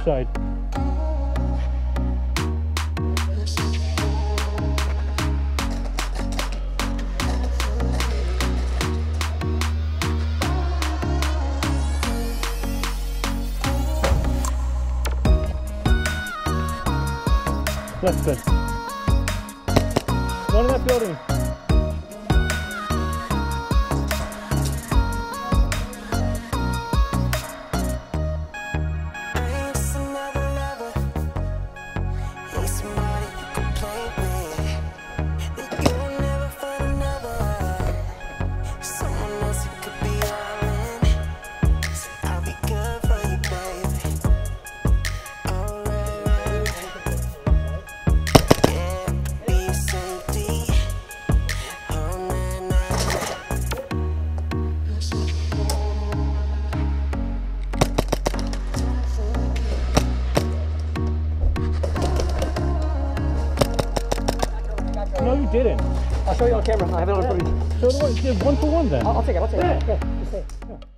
side. That's good. One in that building. No, you didn't. I'll show you on camera. I have it on footage. So, 1 for 1 then. I'll take it. Yeah. Yeah, just say it. Yeah.